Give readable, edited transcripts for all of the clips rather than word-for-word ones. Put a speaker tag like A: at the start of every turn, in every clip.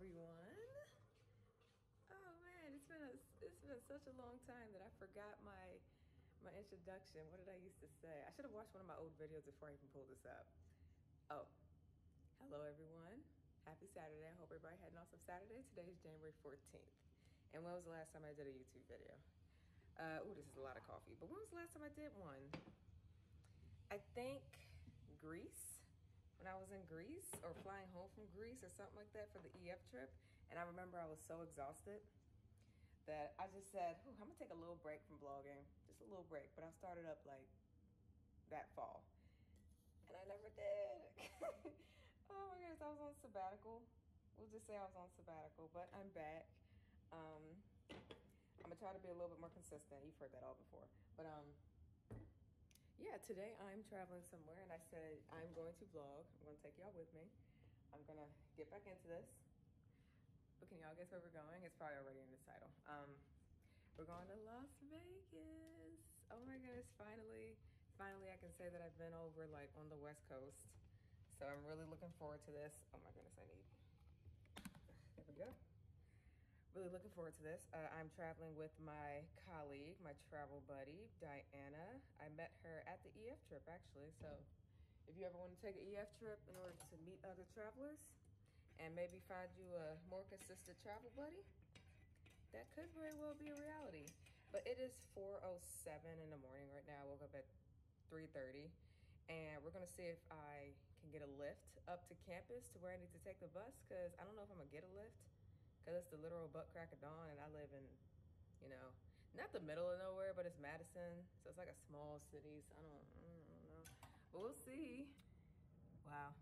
A: everyone. Oh man, it's been such a long time that I forgot my introduction. What did I used to say? I should have watched one of my old videos before I even pulled this up. Oh, hello everyone. Happy Saturday. I hope everybody had an awesome Saturday. Today is January 14th. And when was the last time I did a YouTube video? Oh, this is a lot of coffee. But when was the last time I did one? I think Greece. When I was in Greece or flying home from Greece or something like that for the EF trip. And I remember I was so exhausted that I just said, I'm gonna take a little break from vlogging, just a little break. But I started up like that fall and I never did. Oh my goodness, I was on sabbatical. We'll just say I was on sabbatical, but I'm back. I'm gonna try to be a little bit more consistent. You've heard that all before, but yeah, today I'm traveling somewhere and I said I'm going to vlog. I'm gonna take y'all with me. I'm gonna get back into this. But can y'all guess where we're going? It's probably already in the title. We're going to Las Vegas. Oh my goodness, finally I can say that I've been over like on the West Coast. So I'm really looking forward to this. Oh my goodness, there we go. Really looking forward to this. I'm traveling with my colleague, my travel buddy, Diana. I met her at the EF trip, actually. So if you ever want to take an EF trip in order to meet other travelers and maybe find you a more consistent travel buddy, that could very well be a reality. But it is 4:07 in the morning right now. I woke up at 3:30. And we're gonna see if I can get a lift up to campus to where I need to take the bus, because I don't know if I'm gonna get a lift. Because it's the literal butt crack of dawn and I live in, you know, not the middle of nowhere, but it's Madison. So it's like a small city, so I don't know. But we'll see. Wow.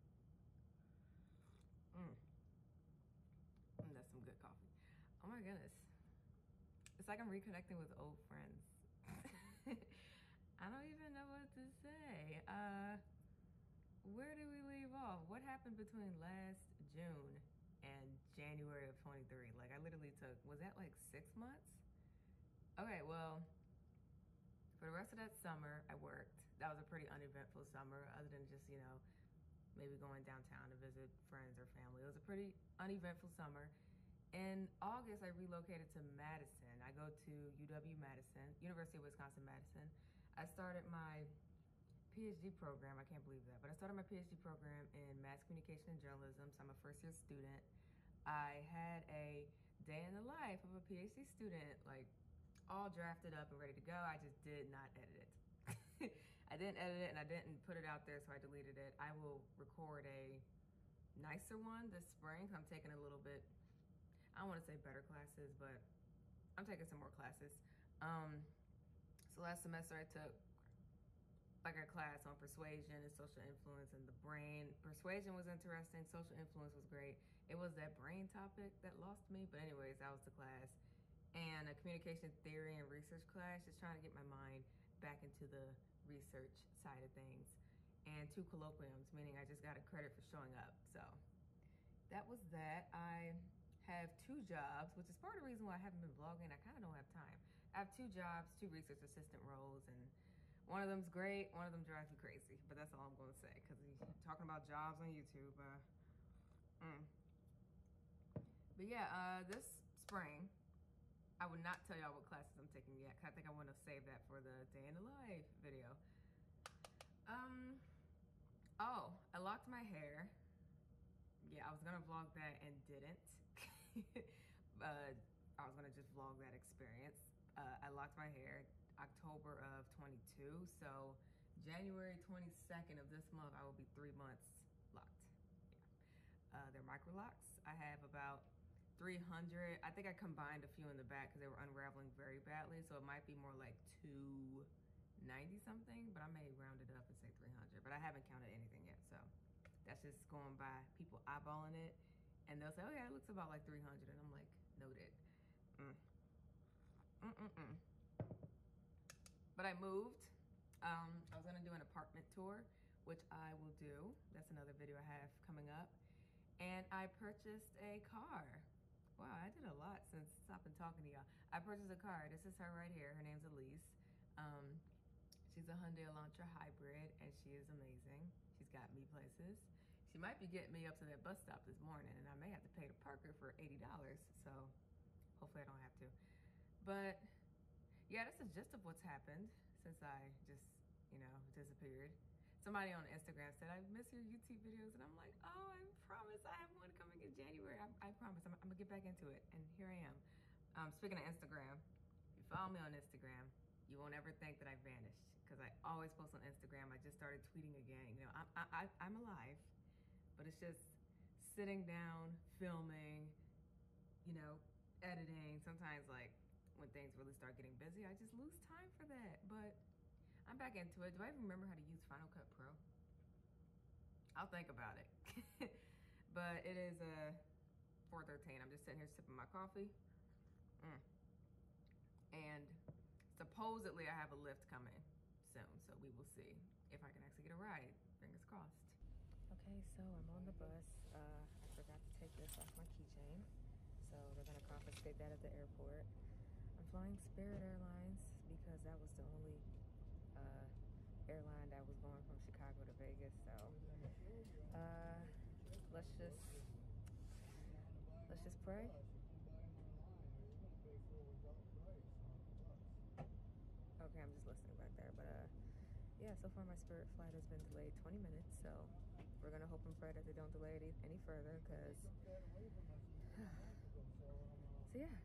A: That's some good coffee. Oh my goodness. It's like I'm reconnecting with old friends. I don't even know what to say. Where did we leave off? What happened between last June and January of 23? Like I literally took, was that like 6 months? Okay, well, for the rest of that summer, I worked. That was a pretty uneventful summer, other than just, you know, maybe going downtown to visit friends or family. It was a pretty uneventful summer. In August, I relocated to Madison. I go to UW-Madison, University of Wisconsin-Madison. I started my PhD program, I can't believe that, but I started my PhD program in mass communication and journalism, so I'm a first-year student. I had a day in the life of a PhD student, like all drafted up and ready to go. I just did not edit it. I didn't edit it and I didn't put it out there, so I deleted it. I will record a nicer one this spring. I'm taking a little bit, I don't want to say better classes, but I'm taking some more classes. So last semester I took like a class on persuasion and social influence and the brain. Persuasion was interesting, social influence was great. It was that brain topic that lost me, but anyways, that was the class. And a communication theory and research class, just trying to get my mind back into the research side of things. And 2 colloquiums, meaning I just got a credit for showing up. So that was that. I have 2 jobs, which is part of the reason why I haven't been vlogging. I kind of don't have time. I have 2 jobs, 2 research assistant roles, and one of them's great, one of them drives me crazy, but that's all I'm gonna say, because he's talking about jobs on YouTube. But yeah, this spring, I would not tell y'all what classes I'm taking yet, because I think I want to save that for the day in the life video. Oh, I locked my hair. Yeah, I was gonna vlog that and didn't. I was gonna just vlog that experience. I locked my hair October of 22, so January 22nd of this month, I will be 3 months locked. Yeah. They're micro locks. I have about 300. I think I combined a few in the back because they were unraveling very badly, so it might be more like 290 something, but I may round it up and say 300, but I haven't counted anything yet, so that's just going by people eyeballing it, and they'll say, oh yeah, it looks about like 300, and I'm like, noted. But I moved. I was gonna do an apartment tour, which I will do. That's another video I have coming up. And I purchased a car. Wow, I did a lot since I've been talking to y'all. I purchased a car. This is her right here. Her name's Elise. She's a Hyundai Elantra hybrid, and she is amazing. She's got me places. She She might be getting me up to that bus stop this morning, and I may have to pay the Parker for $80, so hopefully I don't have to. But yeah, that's the gist of what's happened since I just, you know, disappeared. Somebody on Instagram said, I miss your YouTube videos, and I'm like, oh, I promise I have one coming in January. I promise, I'm gonna get back into it, and here I am. Speaking of Instagram, if you follow me on Instagram, you won't ever think that I vanished, because I always post on Instagram. I just started tweeting again. You know, I'm alive, but it's just sitting down, filming, you know, editing. Sometimes, like, when things really start getting busy, I just lose time for that. But I'm back into it. Do I even remember how to use Final Cut Pro? I'll think about it. But it is 4:13. I'm just sitting here sipping my coffee. And supposedly I have a lift coming soon, so we will see if I can actually get a ride. Fingers crossed. Okay, so I'm on the bus. I forgot to take this off my keychain, so they're gonna confiscate that at the airport. I'm flying Spirit Airlines because that was the only airline that was going from Chicago to Vegas. So let's just pray. Okay, I'm just listening back there, but yeah, so far my Spirit flight has been delayed 20 minutes, so we're gonna hope and pray that they don't delay it any further, because so yeah.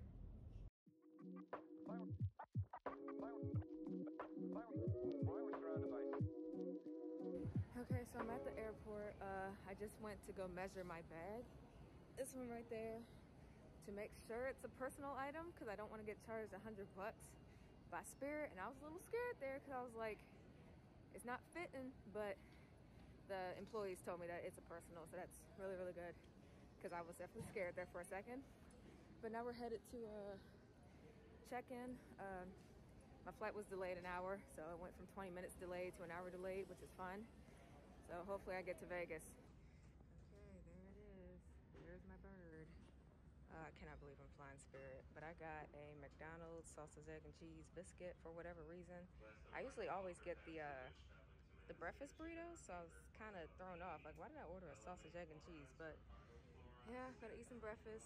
A: Okay, so I'm at the airport. I just went to go measure my bag, this one right there, to make sure it's a personal item, because I don't want to get charged $100 by Spirit. And I was a little scared there, because I was like, it's not fitting, but the employees told me that it's a personal, so that's really, really good, because I was definitely scared there for a second. But now we're headed to check-in. My flight was delayed an hour, so it went from 20 minutes delayed to an hour delayed, which is fun. So hopefully I get to Vegas. Okay, there it is. There's my bird. I cannot believe I'm flying Spirit, but I got a McDonald's sausage, egg, and cheese biscuit for whatever reason. I usually always get the breakfast burritos, so I was kind of thrown off. Like, why did I order a sausage, egg, and cheese? But yeah, gotta eat some breakfast.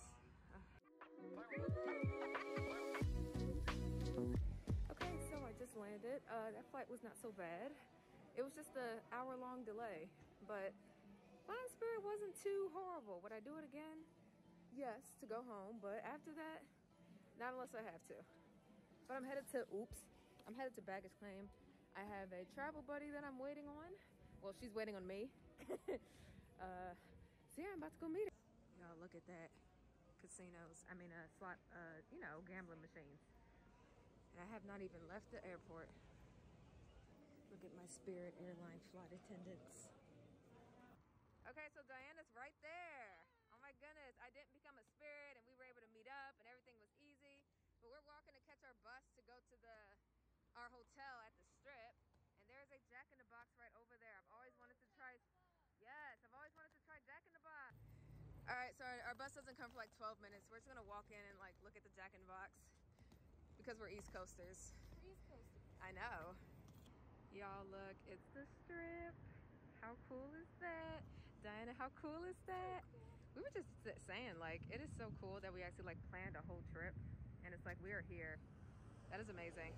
A: Okay, so I just landed. That flight was not so bad. It was just an hour-long delay, but flying Spirit wasn't too horrible. Would I do it again? Yes, to go home, but after that, not unless I have to. But I'm headed to baggage claim. I have a travel buddy that I'm waiting on. Well, she's waiting on me. So yeah, I'm about to go meet her. Y'all, look at that. Casinos, slot, you know, gambling machines. And I have not even left the airport. Look at my Spirit Airline flight attendants. Okay, so Diana's right there. Oh my goodness, I didn't become a Spirit and we were able to meet up and everything was easy. But we're walking to catch our bus to go to our hotel at the Strip. And there's a Jack in the Box right over there. I've always wanted to try, yes, I've always wanted to try Jack in the Box. All right, so our bus doesn't come for like 12 minutes. We're just gonna walk in and like look at the Jack in the Box because we're East Coasters.
B: We're East Coasters.
A: I know. Y'all, look, it's the Strip. How cool is that? Diana, how cool is that? So cool. We were just saying, like, it is so cool that we actually like planned a whole trip and it's like we are here. That is amazing.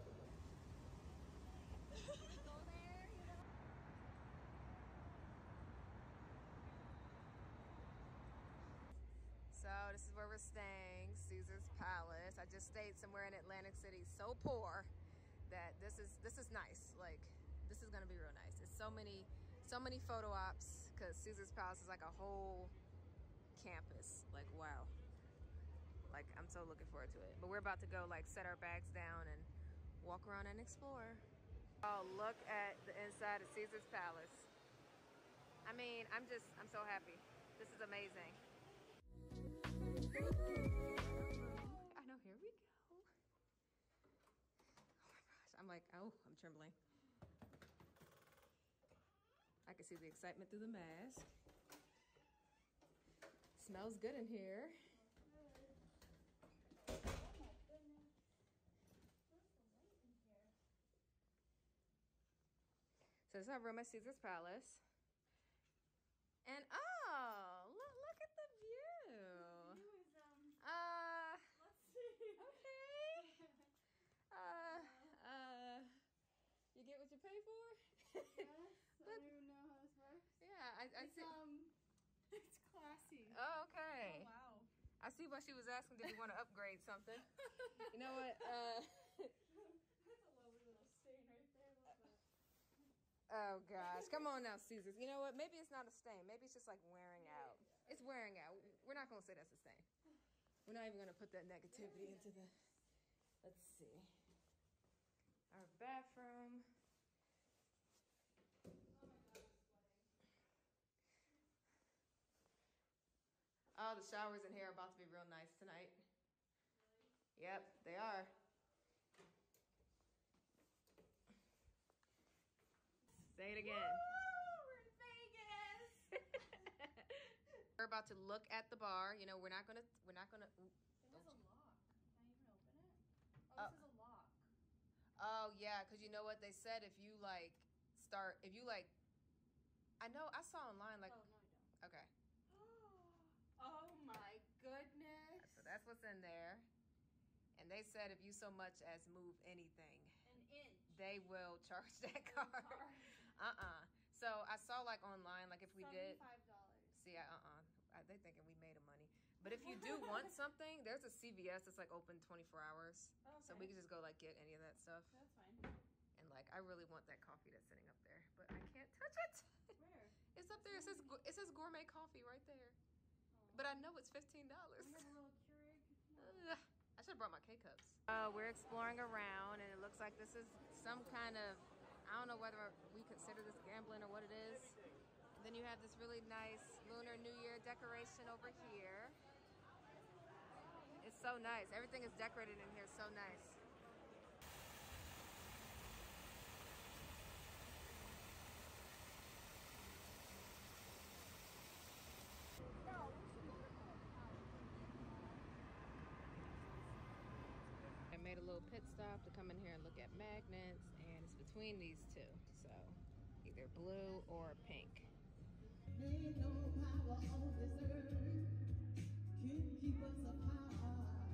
B: Go there, you know?
A: So this is where we're staying, Caesar's Palace. I just stayed somewhere in Atlantic City, so poor that this is nice. Like, this is gonna be real nice. It's so many photo ops, because Caesar's Palace is like a whole campus. Like, wow. Like, I'm so looking forward to it. But we're about to go like set our bags down and walk around and explore. Oh, look at the inside of Caesar's Palace. I mean, I'm so happy. This is amazing. I know, here we go. Oh my gosh, I'm like, oh, I'm trembling. I can see the excitement through the mask. Smells good in here.
B: Oh my goodness. There's some light in here.
A: So this is our room at Caesar's Palace. And pay for?
B: Yes. I don't even know how this works.
A: Yeah, I see.
B: It's classy.
A: Oh, okay.
B: Oh, wow.
A: I see why she was asking, did you want to upgrade something? You know what?
B: That's a lovely little stain right there. I love that.
A: Oh gosh, come on now, Caesars. You know what? Maybe it's not a stain. Maybe it's just like wearing out. It's wearing out. We're not gonna say that's a stain. We're not even gonna put that negativity into the. Let's see. Our bathroom.
B: Oh my god, it's sweating.
A: Oh, the showers in here are about to be real nice tonight.
B: Really?
A: Yep, they are. Say it again.
B: Woo! We're in Vegas.
A: We're about to look at the bar. You know, we're not gonna.
B: It has a lock. Can I even open it? Oh, this is a lock.
A: Oh yeah, because you know what they said, if you like I know I saw online like.
B: Oh, no, I don't.
A: Okay.
B: Oh my goodness.
A: So that's what's in there. And they said if you so much as move anything,
B: An inch.
A: they will charge that card. So I saw like online, like if we did.
B: $75.
A: See, they thinking we made a money. But if you do want something, there's a CVS that's like open 24 hours.
B: Okay.
A: So we can just go like get any of that stuff.
B: That's fine.
A: And like, I really want that coffee that's sitting up there, but I can't touch it.
B: Where?
A: It's up there. It says gourmet coffee right there.
B: Oh.
A: But I know it's $15.
B: I have a little Keurig.
A: Ugh. I should have brought my K-cups. We're exploring around, and it looks like this is some kind of, I don't know whether we consider this gambling or what it is. And then you have this really nice Lunar New Year decoration over here. It's so nice. Everything is decorated in here so nice. I made a little pit stop to come in here and look at magnets, and it's between these two. So either blue or pink.
C: Ain't no power on this earth can keep us apart.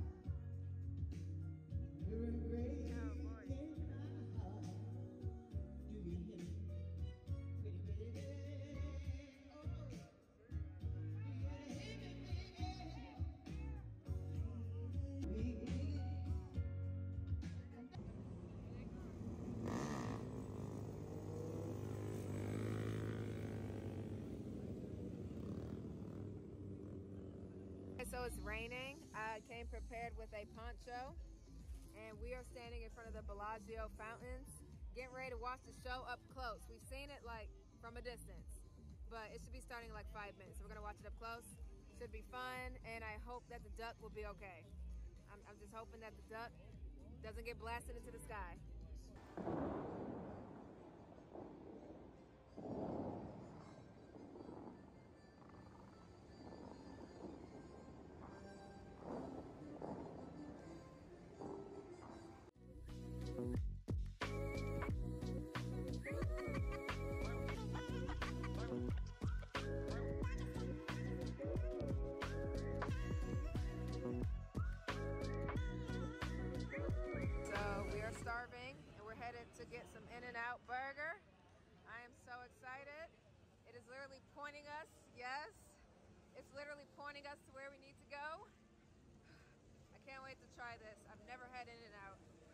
C: You're a great God. Do you hear me? Pretty baby. Oh, do you hear me, baby?
A: So it's raining. I came prepared with a poncho, and we are standing in front of the Bellagio fountains, getting ready to watch the show up close. We've seen it like from a distance, but it should be starting in like 5 minutes. So we're gonna watch it up close. Should be fun, and I hope that the duck will be okay. I'm just hoping that the duck doesn't get blasted into the sky. Starving, and we're headed to get some In-N-Out burger. I am so excited. It is literally pointing us, yes, it's literally pointing us to where we need to go. I can't wait to try this. I've never had In-N-Out.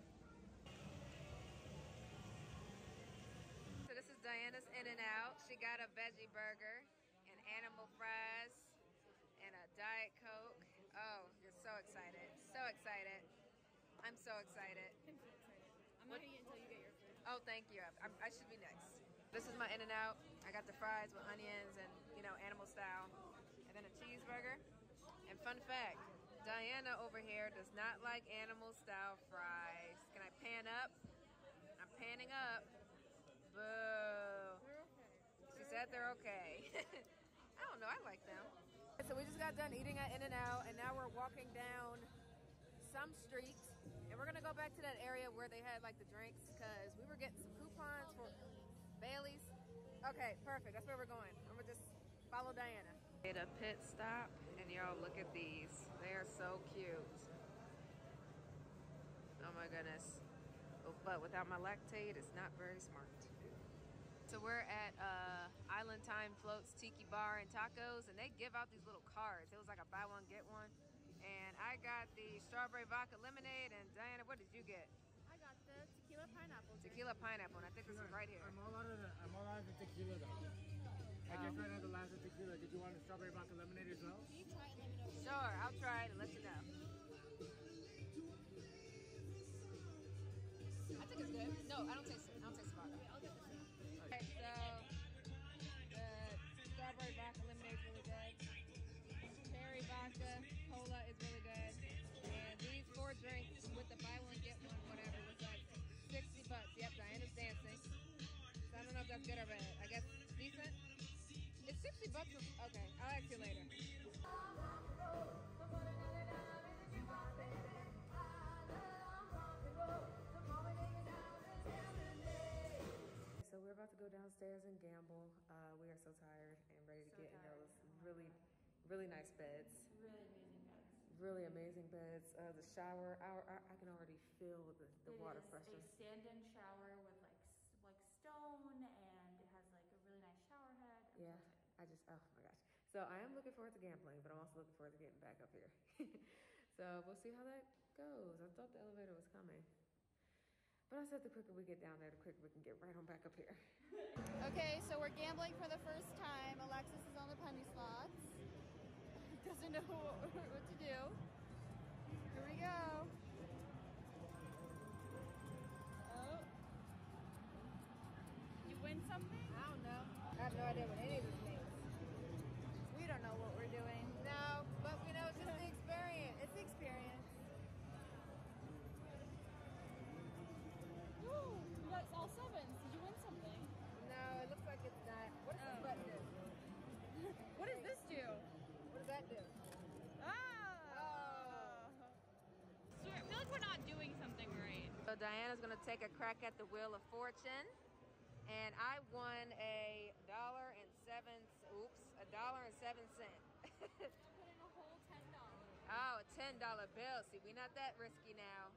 A: So this is Diana's In-N-Out. She got a veggie burger and animal fries and a Diet Coke. Oh, you're so excited. So excited. I'm so excited.
B: I'm so excited. I'm not gonna eat until you get your food.
A: Oh, thank you. I should be next. This is my In-N-Out. I got the fries with onions and, you know, animal style. And then a cheeseburger. And fun fact, Diana over here does not like animal style fries. Can I pan up? I'm panning up. Boo.
B: They're okay.
A: She said they're okay. I don't know. I like them. So we just got done eating at In-N-Out, and now we're walking down some street, and we're gonna go back to that area where they had like the drinks, because we were getting some coupons for Bailey's. Okay, perfect. That's where we're going. I'm gonna just follow Diana. Did a pit stop, and y'all look at these. They are so cute. Oh my goodness. But without my lactate, it's not very smart. So we're at Island Time Floats Tiki Bar and Tacos, and they give out these little cards. It was like a buy one, get one. And I got the strawberry vodka lemonade, and Diana, what did you get?
B: I got the tequila pineapple.
A: Tequila pineapple, and I think this is right here.
D: I'm all out of the tequila though. I just ran out of the last of tequila. Did you want a strawberry vodka lemonade as well?
B: Can you try it and let me know?
A: Sure, I'll try it and let you know. I think it's good. No, I don't taste it. I don't taste the vodka.
B: Okay, I'll get this one.
A: Okay, so the strawberry vodka lemonade is really good. Cherry vodka cola is really good. And these 4 drinks with the buy one get one whatever was like $60. Yep, Diana's dancing. So I don't know if that's good or bad. I guess it's decent. It's $60. Okay, I'll ask you later. So we're about to go downstairs and gamble. We are so tired and ready to get in those really nice beds.
B: Really amazing beds.
A: Really amazing beds. The shower, I can already feel the water pressure.
B: It is a stand-in shower with like stone, and it has like a really nice shower head.
A: Yeah, oh my gosh. So I am looking forward to gambling, but I'm also looking forward to getting back up here. So we'll see how that goes. I thought the elevator was coming. But I said the quicker we get down there, the quicker we can get right on back up here.
B: Okay, so we're gambling for the first time. Alexis is on the penny slots. Doesn't know what to do. Here we go. Oh. You win something?
A: I don't know. I have no idea what any of this means.
B: We don't know what we're doing.
A: No, but we know it's just the experience. It's the experience.
B: Ooh, you got all 7s. Did you win something?
A: No, it looks like it's not. What does this button do?
B: What does this do?
A: What does that do?
B: Ah! So I feel like we're not doing something right.
A: So Diana's gonna take a crack at the Wheel of Fortune. And I won $1.07. Oops, $1.07.
B: Put in a whole $10.
A: Oh, a $10 bill. See, we're not that risky now.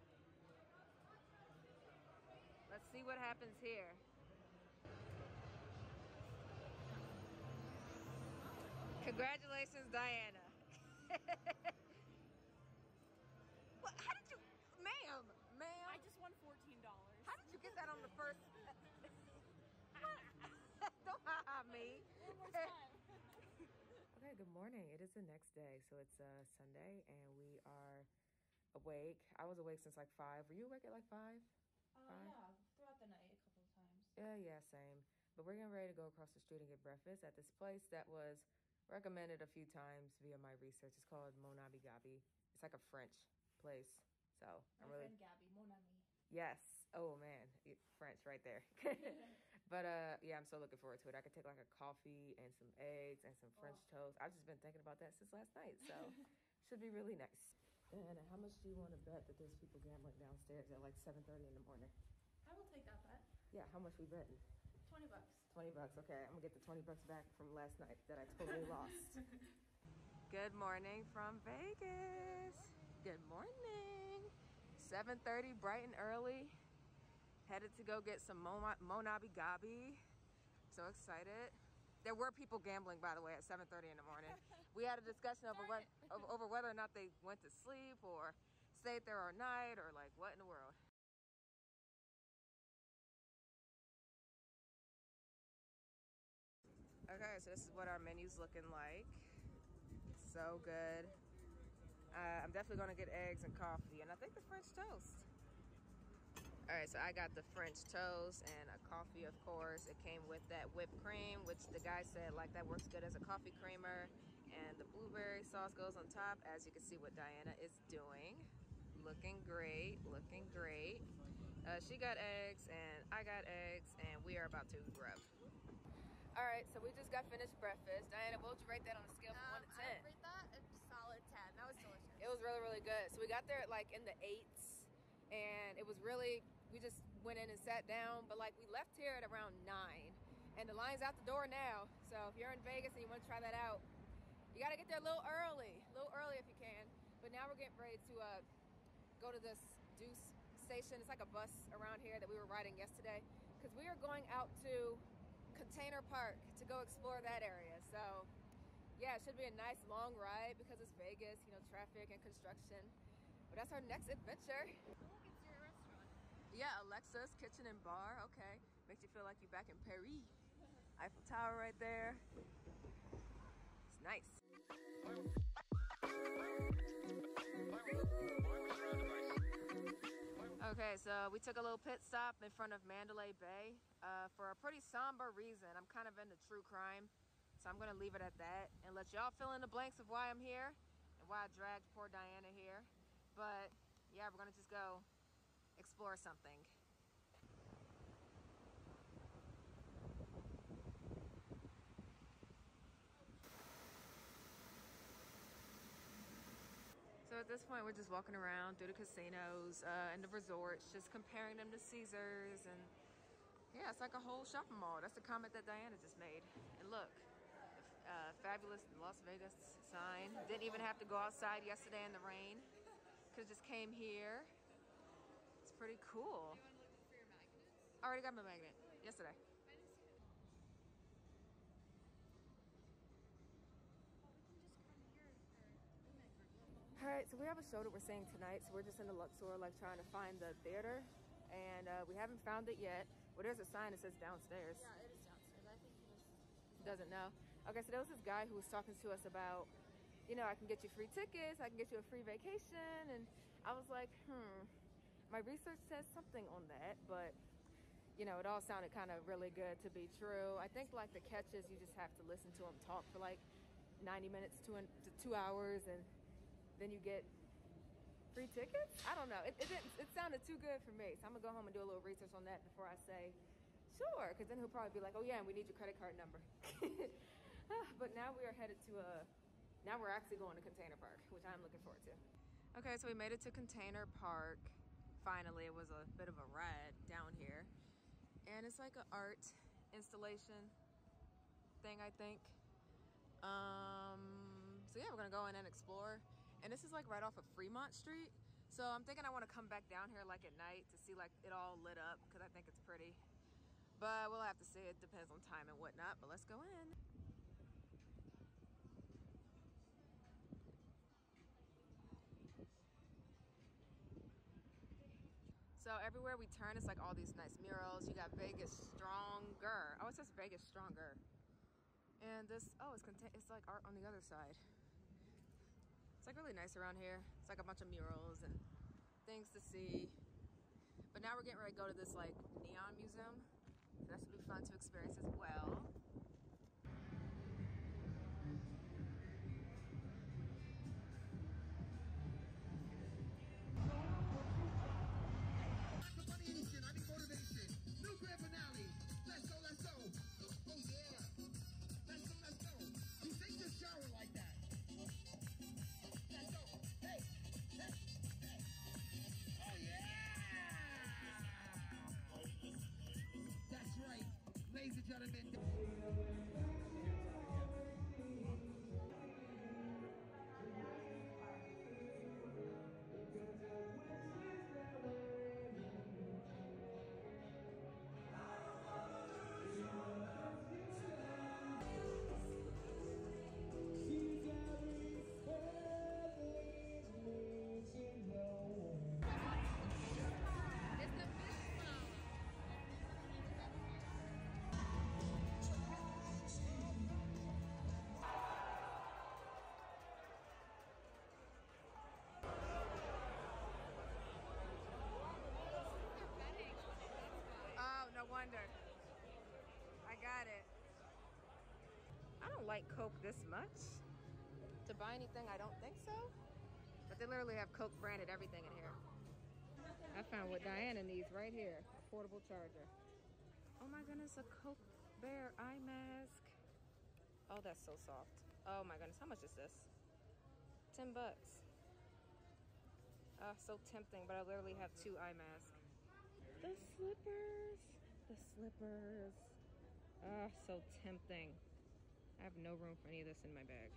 A: Let's see what happens here. Congratulations, Diana. What? How did you, ma'am?
B: I just won $14.
A: How did you get that on the first? Don't ha-ha me.
B: One more time.
A: Okay, good morning. It is the next day, so it's Sunday, and we are awake. I was awake since like 5. Were you awake at like 5?
B: Yeah, throughout the night a couple of times.
A: Yeah, same. But we're getting ready to go across the street and get breakfast at this place that was recommended a few times via my research. It's called Monabi Gabi. It's like a French place. So
B: My friend Gabby, mon ami.
A: Yes. Oh man, French right there. But yeah, I'm so looking forward to it. I could take like a coffee and some eggs and some French toast. I've just been thinking about that since last night, so should be really nice. And how much do you want to bet that there's people gambling downstairs at like 7:30 in the morning?
B: I will take that bet.
A: Yeah, how much we betting?
B: $20.
A: $20. Okay, I'm gonna get the $20 back from last night that I totally lost. Good morning from Vegas. Good morning. 7:30, bright and early. Headed to go get some Monabi Gabi. So excited. There were people gambling, by the way, at 7:30 in the morning. We had a discussion over whether or not they went to sleep or stayed there all night or like what in the world. Okay, so this is what our menu's looking like. So good. I'm definitely gonna get eggs and coffee, and I think the French toast. All right, so I got the French toast and a coffee, of course. It came with that whipped cream, which the guy said like that works good as a coffee creamer, and the blueberry sauce goes on top. As you can see what Diana is doing. Looking great, looking great. She got eggs and I got eggs, and we are about to grub. All right, so we just got finished breakfast. Diana, what would you rate that on a scale from 1 to 10?
B: I rate that a solid 10. That was delicious.
A: It was really, really good. So we got there at like in the 8s, and it was really, we just went in and sat down, but like we left here at around 9, and the line's out the door now. So if you're in Vegas and you want to try that out, you got to get there a little early if you can. But now we're getting ready to go to this Deuce station. It's like a bus around here that we were riding yesterday, because we are going out to Container Park to go explore that area. So yeah, it should be a nice long ride because it's Vegas, you know, traffic and construction. But that's our next adventure.
B: Look, it's your restaurant.
A: Yeah, Alexa's Kitchen and Bar. Okay, makes you feel like you're back in Paris. Eiffel Tower right there. It's nice. Okay, so we took a little pit stop in front of Mandalay Bay for a pretty somber reason. I'm kind of into true crime, so I'm gonna leave it at that and let y'all fill in the blanks of why I'm here and why I dragged poor Diana here. But yeah, we're gonna just go explore something. So at this point, we're just walking around through the casinos and the resorts, just comparing them to Caesars. And yeah, it's like a whole shopping mall. That's the comment that Diana just made. And look, fabulous Las Vegas sign. Didn't even have to go outside yesterday in the rain. Could have just came here. It's pretty cool.
B: You want to look for your magnets?
A: I already got my magnet yesterday.
B: I didn't see it. Oh, we can just come here for midnight.
A: All right, so we have a show that we're seeing tonight. So we're just in the Luxor, like trying to find the theater. And we haven't found it yet. Well, there's a sign that says downstairs.
B: Yeah, it is downstairs. I think he just
A: Doesn't know. Okay, so there was this guy who was talking to us about, you know, I can get you free tickets, I can get you a free vacation. And I was like, my research says something on that, but you know, it all sounded kind of really good to be true. I think like the catch is you just have to listen to him talk for like 90 minutes to 2 hours, and then you get free tickets. I don't know. It sounded too good for me. So I'm gonna go home and do a little research on that before I say sure, because then he'll probably be like, oh yeah, and we need your credit card number. But now we are headed to now we're actually going to Container Park, which I'm looking forward to. Okay, so we made it to Container Park. Finally, it was a bit of a ride down here. And it's like an art installation thing, I think. So yeah, we're gonna go in and explore. And this is like right off of Fremont Street. So I'm thinking I want to come back down here like at night to see like it all lit up, because I think it's pretty. But we'll have to see. It depends on time and whatnot. But let's go in. So everywhere we turn, it's like all these nice murals. You got Vegas Stronger. Oh, it says Vegas Stronger. And this, oh, it's like art on the other side. It's like really nice around here. It's like a bunch of murals and things to see. But now we're getting ready to go to this like neon museum. So that should be fun to experience as well.
C: New grand finale. Let's go, let's go. Oh yeah. Let's go, let's go. You take the shower like that. Let's go. Hey, hey, hey. Oh yeah. That's right. Ladies and gentlemen.
B: It's the fish flower.
A: Oh, no wonder. I got it. I don't like Coke this much. To buy anything, I don't think so. But they literally have Coke branded everything in here. I found what Diana needs right here. A portable charger. Oh my goodness, a Coke Bear eye mask. Oh, that's so soft. Oh my goodness, how much is this? 10 bucks. So tempting, but I literally have 2 eye masks. The slippers. The slippers. So tempting. I have no room for any of this in my bag.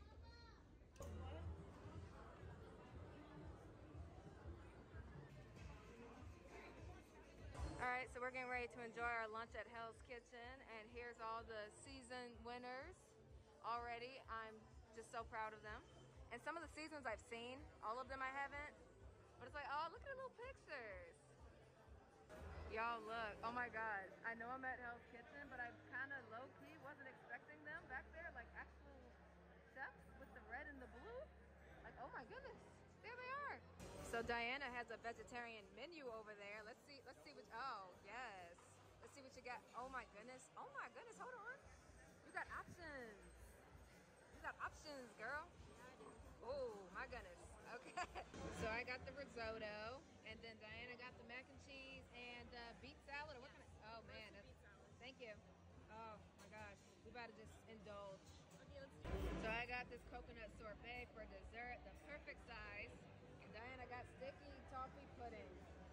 A: All right, So we're getting ready to enjoy our lunch at Hell's Kitchen, and here's all the season winners already. I'm just so proud of them. And some of the seasons I've seen, all of them I haven't. But it's like, oh, look at the little pictures. Y'all look, oh my God. I know I'm at Hell's Kitchen, but I kind of low-key wasn't expecting them back there, like actual chefs with the red and the blue. Like, oh my goodness, there they are. So Diana has a vegetarian menu over there. Let's see what, oh yes. Let's see what you got. Oh my goodness, hold on. You got options. You got options, girl. Oh my goodness, okay. So I got the risotto, and then Diana got the mac and cheese and beet salad, or what kind of, oh man, thank you. Oh my gosh, we about to just indulge. Okay, let's do it. So I got this coconut sorbet for dessert, the perfect size. And Diana got sticky toffee pudding.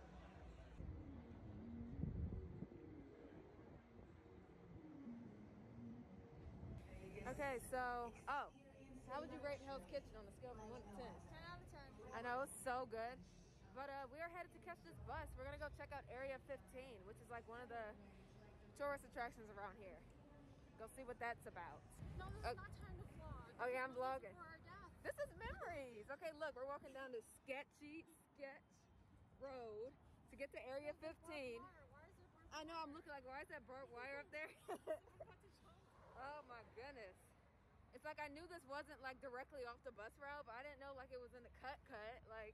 A: Okay, so, oh, how would you rate Hell's Kitchen on a scale from 1 to 10?
B: 10 out of 10.
A: I know, it's so good. But we are headed to catch this bus. We're gonna go check out Area 15, which is like one of the tourist attractions around here. Go see what that's about.
B: No, this is not time to vlog.
A: Oh yeah, I'm vlogging.
B: For our death.
A: This is memories. Okay, look, we're walking down this sketch road to get to Area 15. I know, I'm looking like, why is that barbed wire up there? Oh my goodness. It's like I knew this wasn't like directly off the bus route, but I didn't know like it was in the cut. Like,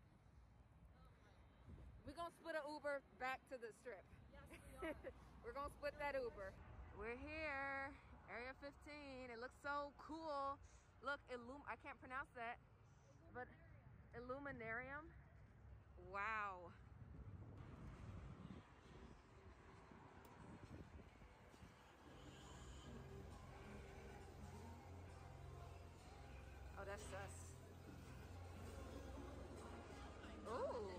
A: we're gonna split an Uber back to the strip.
B: Yes, we are.
A: We're gonna split that Uber. We're here, Area 15. It looks so cool. Look, I can't pronounce that, but Illuminarium. Wow. Oh, that's us. Ooh.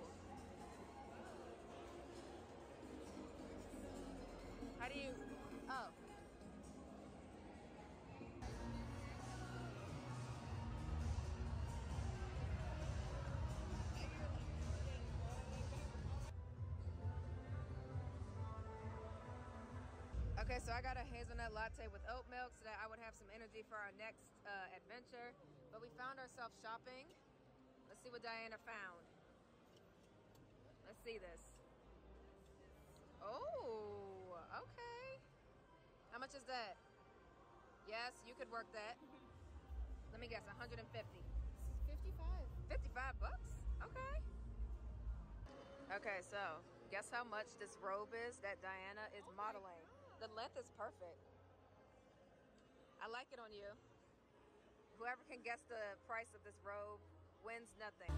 A: How do you, oh. Okay, so I got a hazelnut latte with oat milk so that I would have some energy for our next adventure. But we found ourselves shopping. Let's see what Diana found. Let's see this. Oh, okay. How much is that? Yes, you could work that. Let me guess, 150.
B: 55.
A: 55 bucks? Okay. Okay, so guess how much this robe is that Diana is modeling. The length is perfect. I like it on you. Whoever can guess the price of this robe wins nothing.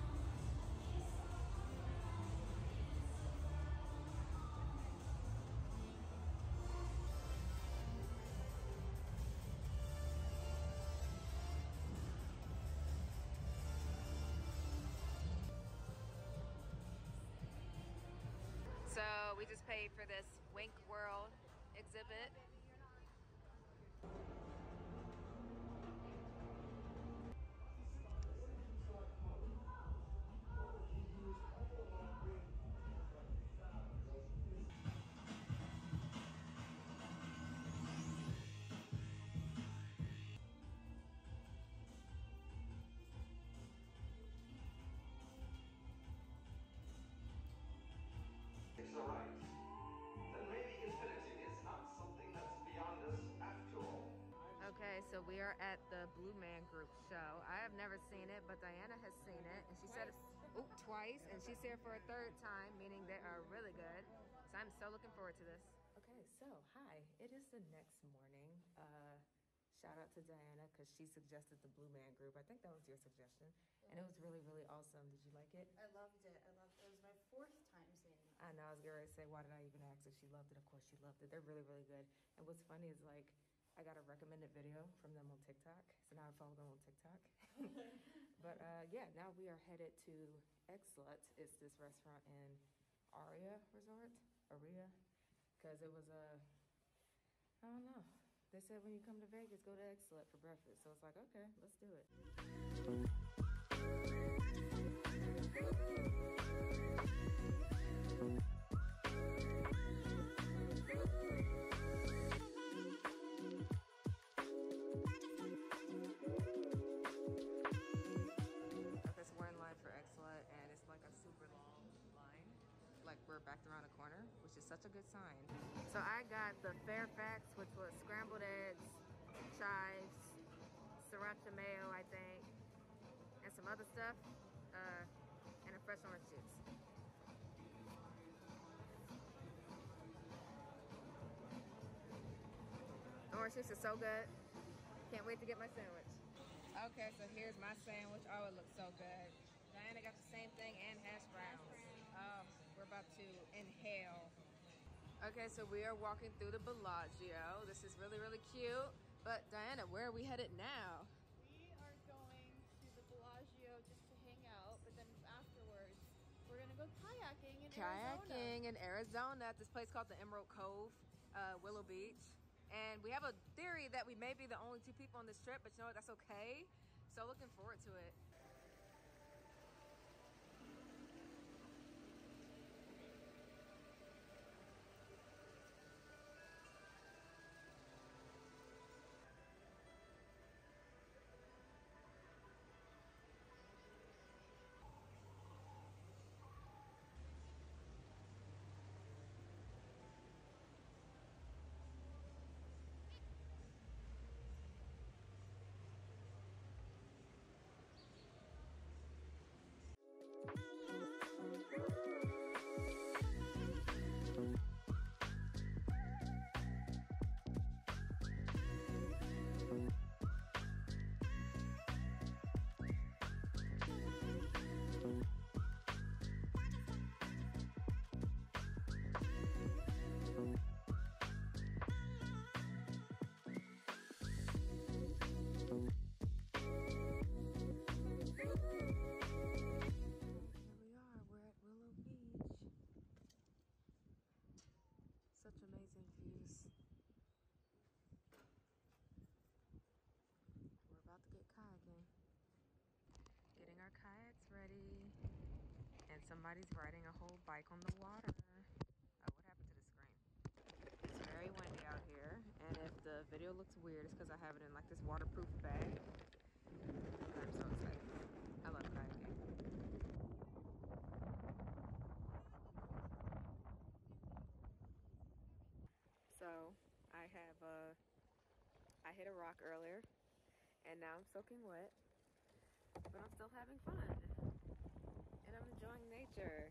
A: So we just paid for this Wink World exhibit.
E: It's all right. Then maybe infinity is not something that's beyond us after all.
A: Okay, so we are at the Blue Man Group show. I have never seen it, but Diana has seen it, and she said it's twice, and she's here for a third time, meaning they are really good. So I'm so looking forward to this. Okay, so hi, it is the next morning. Shout out to Diana because she suggested the Blue Man Group. I think that was your suggestion, and it was really, really awesome. Did you like it?
B: I loved it. It was my 4th time seeing it.
A: I know, I was getting ready to say, why did I even ask if she loved it? Of course she loved it. They're really, really good. And what's funny is like, I got a recommended video from them on TikTok, so now I follow them on TikTok. But yeah, now we are headed to X-Lut. It's this restaurant in Aria Resort, because it was I don't know. They said when you come to Vegas, go to X-Lut for breakfast. So it's like, okay, let's do it. a good sign. So I got the Fairfax, which was scrambled eggs, chives, sriracha mayo, I think, and some other stuff, and a fresh orange juice. The orange juice is so good. Can't wait to get my sandwich. Okay, so here's my sandwich. Oh, it looks so good. Diana got the same thing and hash browns. Oh, we're about to inhale. Okay, so we are walking through the Bellagio. This is really, really cute. But Diana, where are we headed now?
B: We are going to the Bellagio just to hang out, but then afterwards, we're gonna go kayaking in Arizona.
A: Kayaking in Arizona at this place called the Emerald Cove, Willow Beach. And we have a theory that we may be the only 2 people on this trip, but you know what, that's okay. So looking forward to it. Such amazing views. We're about to get kayaking. Getting our kayaks ready. And somebody's riding a whole bike on the water. Oh, what happened to the screen? It's very windy out here. And if the video looks weird, it's because I have it in like this waterproof bag. I'm so excited. I love kayaking. So I hit a rock earlier and now I'm soaking wet, but I'm still having fun and I'm enjoying nature.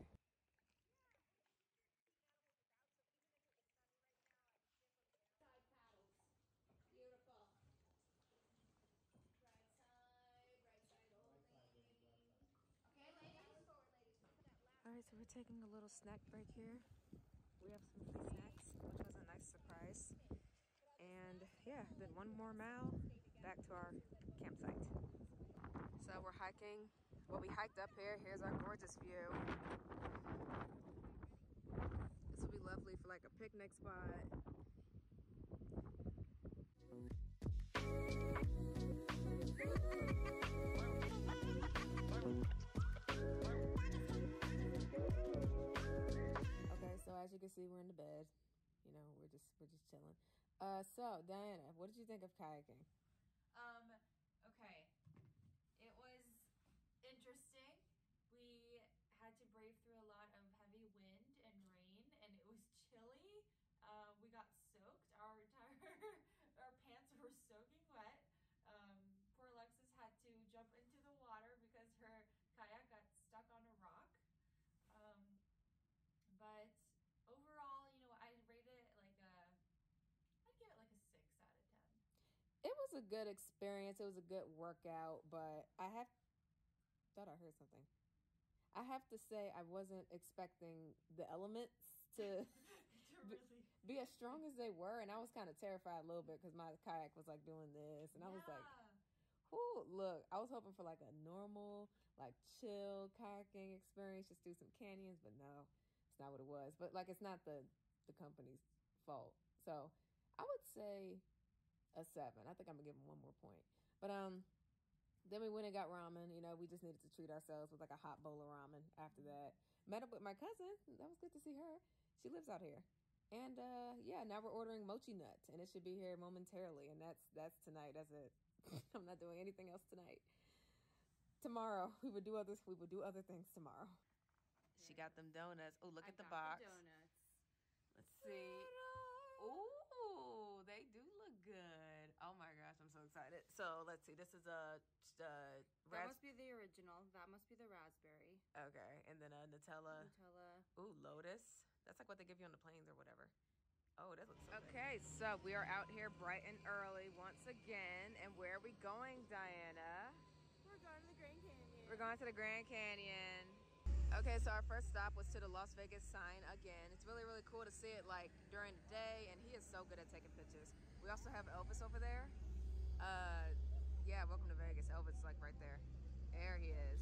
B: Beautiful. Right side only. Okay, ladies. Forward, ladies.
A: All right, so we're taking a little snack break here. We have some free snacks, which was a nice surprise. And yeah, then 1 more mile back to our campsite. So we're hiking. Well, we hiked up here. Here's our gorgeous view. This will be lovely for like a picnic spot. Okay, so as you can see, we're in the bed. You know, we're just chilling. So Diana, what did you think of kayaking?
F: Okay. It was interesting. We had to brave through a lot of heavy wind and rain, and it was chilly. We got soaked. Our pants were soaking wet. Poor Alexis had to jump into the water because her kayak got stuck on a rock. But overall, you know, I'd rate it like I'd give it like a 6 out of 10.
A: It was a good experience. It was a good workout, but thought I heard something. I have to say I wasn't expecting the elements to be as strong as they were, and I was kind of terrified a little bit because my kayak was like doing this, and I was like, whoo, look, I was hoping for like a normal, like chill kayaking experience, just do some canyons, but no, it's not what it was. But like, it's not the company's fault. So I would say a 7. I think I'm gonna give them 1 more point. But then we went and got ramen. You know, we just needed to treat ourselves with like a hot bowl of ramen after that. Met up with my cousin. That was good to see her. She lives out here. And yeah, now we're ordering mochi nut, and it should be here momentarily. And that's tonight. That's it. I'm not doing anything else tonight. Tomorrow we would do other things tomorrow. She got them donuts. Oh, look at the box.
B: Donuts.
A: Let's see. Ooh, they do look good. Oh my gosh, I'm so excited. So let's see. This is a
B: That must be the original. That must be the raspberry.
A: Okay, and then a Nutella.
B: Nutella.
A: Ooh, Lotus. That's like what they give you on the planes or whatever. Oh, that looks so good. Okay, so we are out here bright and early once again. And where are we going, Diana?
B: We're going to the Grand Canyon.
A: We're going to the Grand Canyon. Okay, so our first stop was to the Las Vegas sign again. It's really, really cool to see it like during the day, and he is so good at taking pictures. We also have Elvis over there. Yeah, welcome to Vegas. Elvis is like right there. There he is.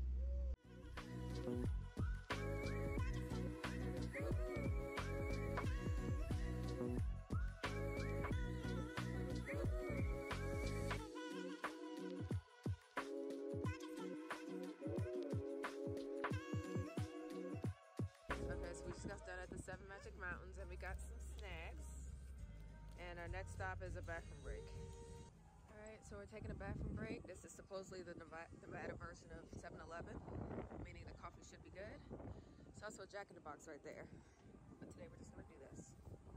A: Okay, so we just got done at the Seven Magic Mountains and we got some snacks. And our next stop is a bathroom break. Alright, so we're taking a bathroom break. This is supposedly the Nevada version of 7-Eleven, meaning the coffee should be good. There's also a Jack in the Box right there. But today we're just gonna do this.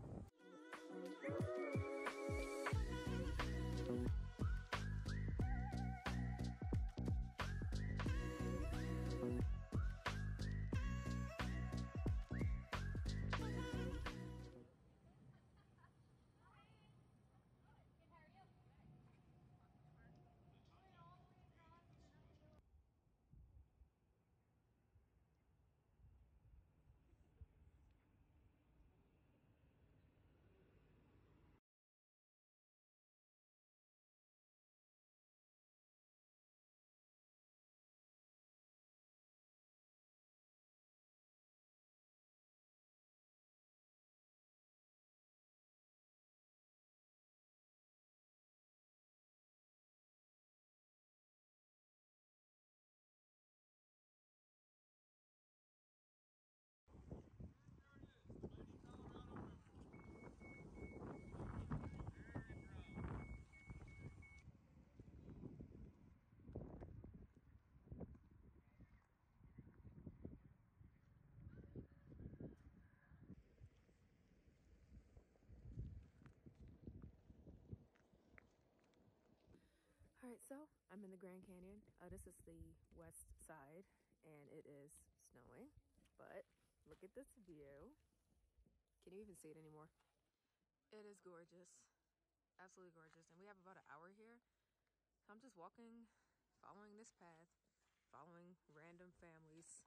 A: Alright, so I'm in the Grand Canyon. This is the west side, and it is snowing. But look at this view. Can you even see it anymore? It is gorgeous. Absolutely gorgeous. And we have about an hour here. So I'm just walking, following this path, following random families.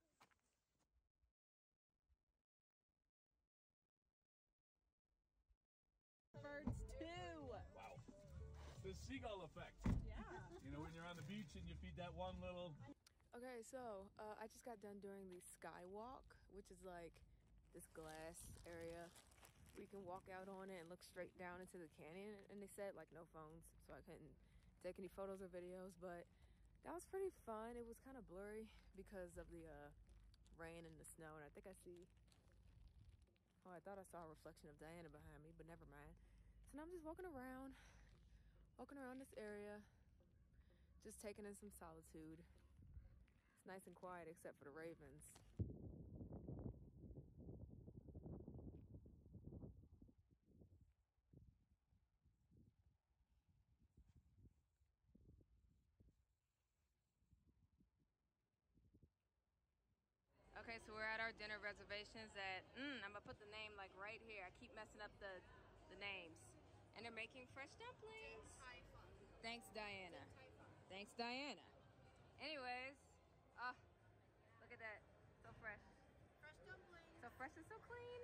G: Birds too.
H: Wow. It's the seagull effect.
G: Yeah.
H: You know, when you're on the beach and you feed that one little...
A: Okay, so I just got done doing the skywalk, which is like this glass area where you can walk out on it and look straight down into the canyon. And they said like no phones, so I couldn't take any photos or videos, but that was pretty fun. It was kind of blurry because of the rain and the snow, and I think I see... Oh, I thought I saw a reflection of Diana behind me, but never mind. So now I'm just walking around this area, just taking in some solitude. It's nice and quiet except for the ravens. Okay, so we're at our dinner reservations at, I'm gonna put the name like right here. I keep messing up the names. And they're making fresh dumplings. Thanks, Diana. Thanks, Diana. Anyways, look at that. So fresh.
B: Fresh dumplings.
A: So fresh and so clean.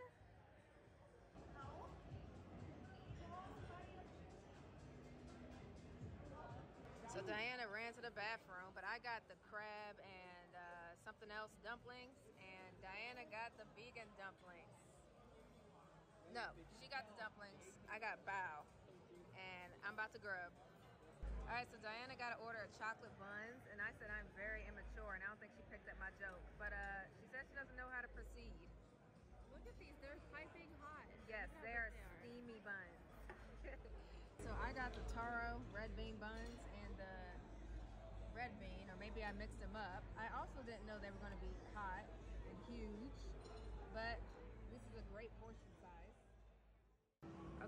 A: So Diana ran to the bathroom, but I got the crab and something else dumplings, and Diana got the vegan dumplings. No, she got the dumplings. I got bao, and I'm about to grub. All right, so Diana got to order a chocolate buns, and I said I'm very immature, and I don't think she picked up my joke. But she said she doesn't know how to proceed.
B: Look at these. They're piping hot.
A: Yes, they are steamy buns. So I got the taro red bean buns and the red bean, or maybe I mixed them up. I also didn't know they were going to be hot and huge, but this is a great portion size.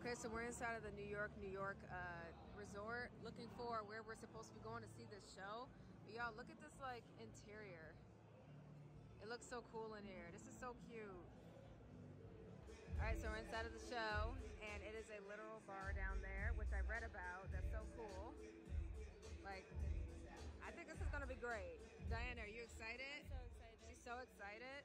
A: Okay, so we're inside of the New York resort, looking for where we're supposed to be going to see this show. But y'all, look at this like interior. It looks so cool in here. This is so cute. All right, so we're inside of the show, and it is a literal bar down there, which I read about. That's so cool. Like, I think this is gonna be great. Diana, are you excited?
B: I'm so excited.
A: She's so excited.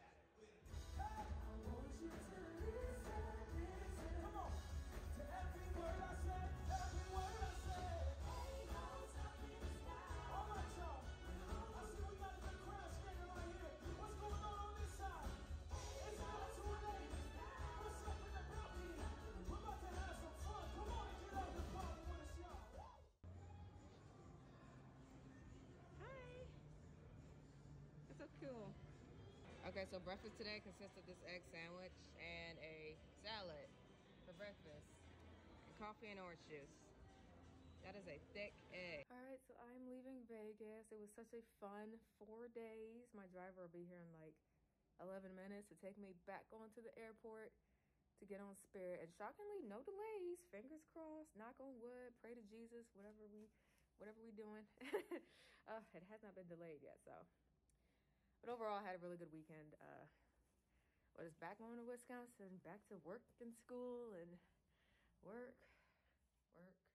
A: That's so cool. Okay, so breakfast today consists of this egg sandwich and a salad for breakfast, and coffee and orange juice. That is a thick egg. All right, so I'm leaving Vegas. It was such a fun 4 days. My driver will be here in like 11 minutes to take me back onto the airport to get on Spirit. And shockingly, no delays. Fingers crossed, knock on wood, pray to Jesus, whatever we doing. It has not been delayed yet, so. But overall, I had a really good weekend. Was back going to Wisconsin, back to work and school and work.